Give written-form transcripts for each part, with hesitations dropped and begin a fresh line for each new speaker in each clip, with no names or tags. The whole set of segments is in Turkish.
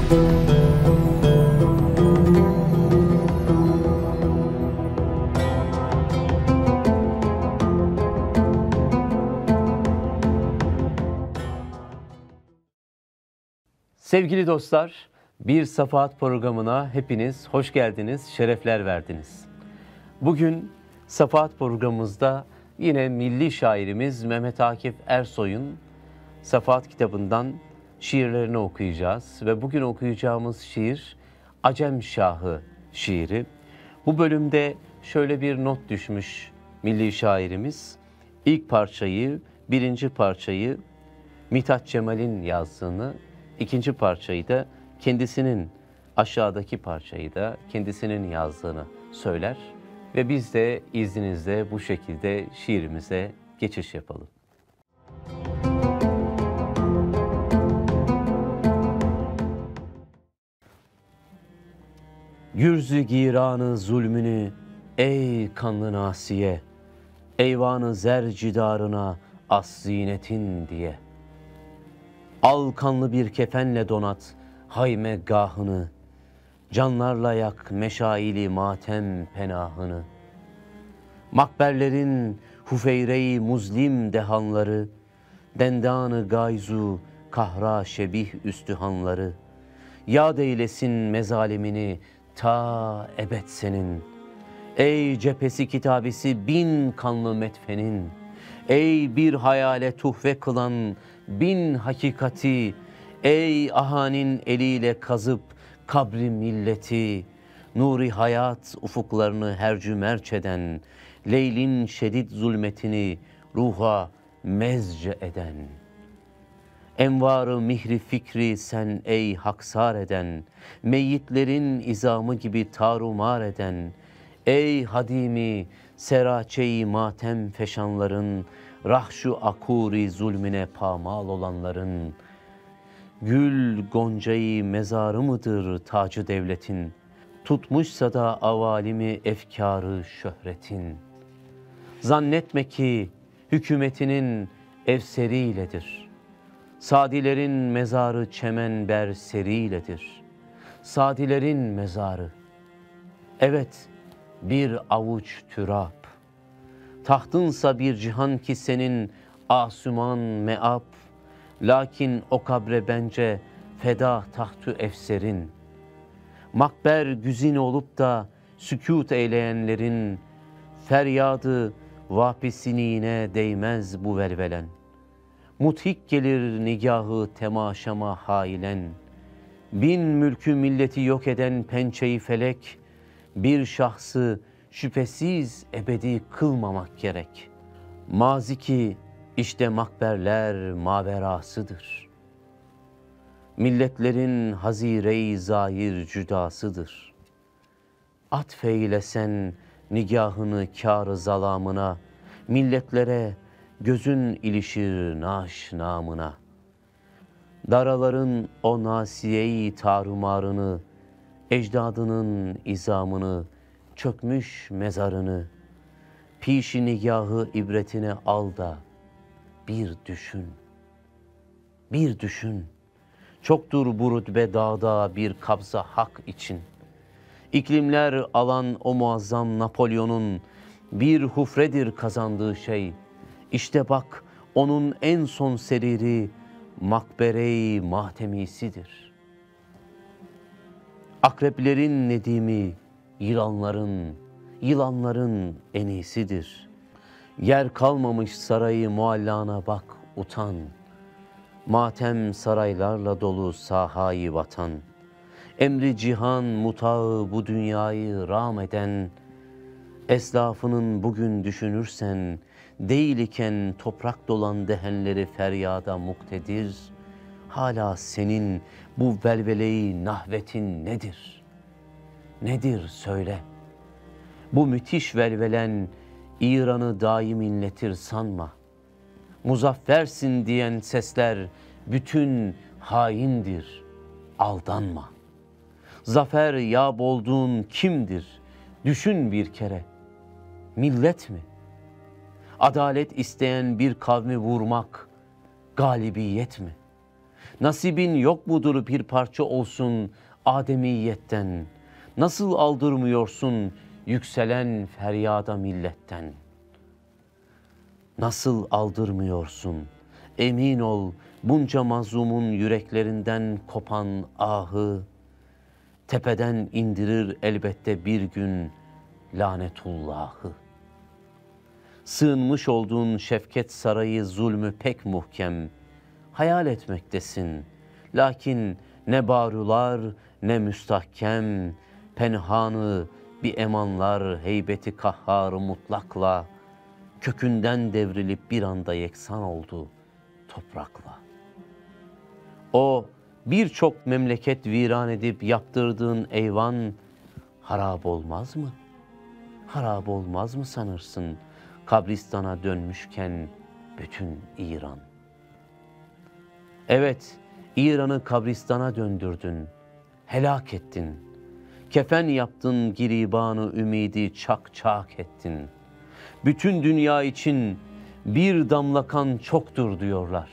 Sevgili dostlar, Bir Safahat programına hepiniz hoş geldiniz, şerefler verdiniz. Bugün Safahat programımızda yine milli şairimiz Mehmet Akif Ersoy'un Safahat kitabından şiirlerini okuyacağız. Ve bugün okuyacağımız şiir Acem Şahı şiiri. Bu bölümde şöyle bir not düşmüş milli şairimiz. İlk parçayı, birinci parçayı Mithat Cemal'in yazdığını, İkinci parçayı da kendisinin, aşağıdaki parçayı da kendisinin yazdığını söyler. Ve biz de izninizle bu şekilde şiirimize geçiş yapalım. Gürzü giranı zulmünü ey kanlı nasiye, eyvanı zer cidarına as zinetin diye. Al kanlı bir kefenle donat hayme gahını, canlarla yak meşaili matem penahını. Makberlerin hufeyre-i muzlim dehanları, dendanı gayzu kahra şebih üstühanları, yad eylesin mezalimini ta ebed senin. Ey cephesi kitabesi bin kanlı metfenin, ey bir hayale tuhfe kılan bin hakikati, ey ahanin eliyle kazıp kabri milleti, nuri hayat ufuklarını hercümerç eden, leylin şedid zulmetini ruha mezce eden. Envarı mihri fikri sen ey haksar eden, meyyitlerin izamı gibi tarumar eden, ey hadimi seraçe-i matem feşanların, rahşu akuri zulmüne pamal olanların, gül goncayı mezarı mıdır tacı devletin, tutmuşsa da avalimi efkarı şöhretin. Zannetme ki hükümetinin efseriyledir, sadilerin mezarı çemenber seriyledir. Sadilerin mezarı, evet bir avuç türap, tahtınsa bir cihan ki senin asuman meab, lakin o kabre bence feda tahtü efserin. Makber güzin olup da sükût eyleyenlerin, feryadı vapisinine değmez bu velvelen. Muthik gelir nigahı temaşama hailen, bin mülkü milleti yok eden pençeyi felek, bir şahsı şüphesiz ebedi kılmamak gerek. Mazi ki işte makberler maverasıdır. Milletlerin hazire-i zahir cüdasıdır. Atfeylesen nigahını kâr-ı zalamına, milletlere gözün ilişir naş namına. Daraların o nasiye-i tarumarını, ecdadının izamını, çökmüş mezarını, pişi nigahı ibretine al da bir düşün. Bir düşün. Çoktur bu rütbe dağda bir kabza hak için. İklimler alan o muazzam Napolyon'un bir hufredir kazandığı şey. İşte bak onun en son seriri makbere-i mahtemisidir. Akreplerin nedimi, yılanların en iyisidir. Yer kalmamış sarayı muallana bak utan. Matem saraylarla dolu sahayı vatan. Emri cihan mutağı bu dünyayı ram eden, eslafının bugün düşünürsen, değil iken toprak dolan dehenleri feryada muktedir. Hala senin bu velveleyi nahvetin nedir? Nedir söyle. Bu müthiş velvelen İran'ı daim inletir sanma. Muzaffersin diyen sesler bütün haindir, aldanma. Zafer yâb olduğun kimdir? Düşün bir kere. Millet mi? Adalet isteyen bir kavmi vurmak galibiyet mi? Nasibin yok mudur bir parça olsun ademiyetten? Nasıl aldırmıyorsun yükselen feryada milletten? Nasıl aldırmıyorsun? Emin ol bunca mazlumun yüreklerinden kopan ahı tepeden indirir elbette bir gün lanetullahı. Sığınmış olduğun şefket sarayı zulmü pek muhkem hayal etmektesin. Lakin ne barular ne müstahkem penhanı bir emanlar heybeti kahharı mutlakla kökünden devrilip bir anda yeksan oldu toprakla. O birçok memleket viran edip yaptırdığın eyvan harap olmaz mı? Harap olmaz mı sanırsın kabristana dönmüşken bütün İran? Evet, İran'ı kabristana döndürdün, helak ettin. Kefen yaptın giribanı ümidi çak çak ettin. Bütün dünya için bir damla kan çoktur diyorlar.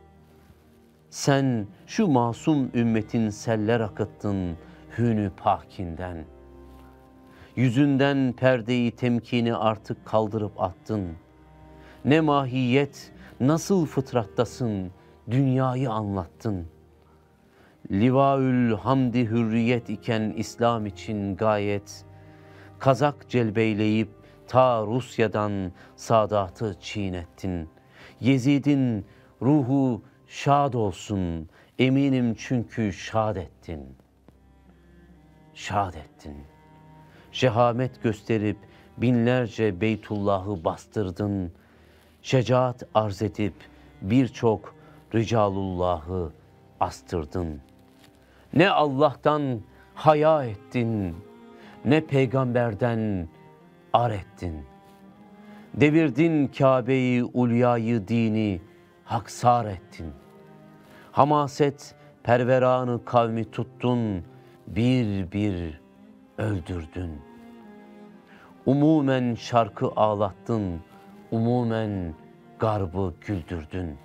Sen şu masum ümmetin seller akıttın hünü pakinden. Yüzünden perdeyi temkini artık kaldırıp attın. Ne mahiyet, nasıl fıtrattasın, dünyayı anlattın. Livaül hamdi hürriyet iken İslam için gayet, kazak celbeyleyip ta Rusya'dan Sadat'ı çiğnettin. Yezid'in ruhu şad olsun, eminim çünkü şad ettin. Şad ettin. Şehamet gösterip binlerce Beytullah'ı bastırdın. Şecaat arz edip birçok Ricalullah'ı astırdın. Ne Allah'tan haya ettin, ne peygamberden ar ettin. Devirdin Kabe'yi, ulyayı, dini haksar ettin. Hamaset perveranı kavmi tuttun, bir bir öldürdün. Umumen şarkı ağlattın, umumen garbı güldürdün.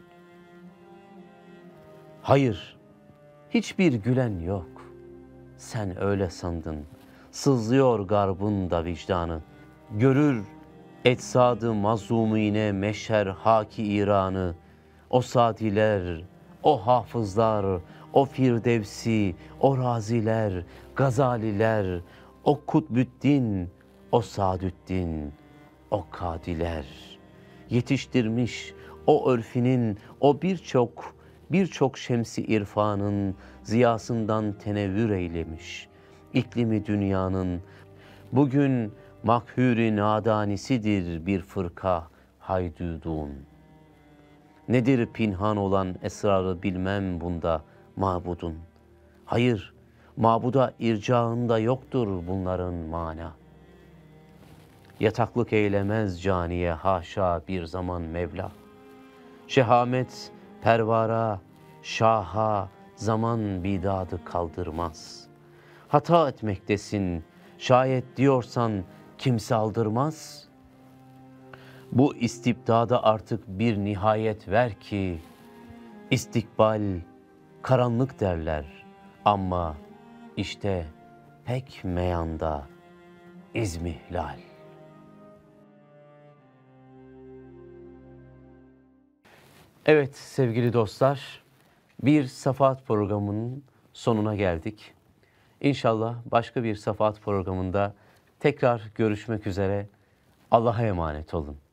Hayır, hiçbir gülen yok. Sen öyle sandın. Sızlıyor garbın da vicdanı. Görür etsadı mazlumine meşher haki İran'ı. O sadiler, o hafızlar, o firdevsi, o raziler, gazaliler, o kutbüddin, o sadüddin, o kadiler. Yetiştirmiş o örfinin, o birçok şemsi irfanın ziyasından tenevvür eylemiş. İklimi dünyanın bugün makhûr-i nadanisidir bir fırka haydudun. Nedir pinhan olan esrarı bilmem bunda mabudun. Hayır, mabuda ircağında yoktur bunların mana. Yataklık eylemez caniye haşa bir zaman Mevla. Şehamet pervara, şaha zaman bidadı kaldırmaz. Hata etmektesin, şayet diyorsan kimse aldırmaz. Bu istibdada artık bir nihayet ver ki, istikbal karanlık derler ama işte pek meyanda izmihlal. Evet sevgili dostlar, bir Safahat programının sonuna geldik. İnşallah başka bir Safahat programında tekrar görüşmek üzere. Allah'a emanet olun.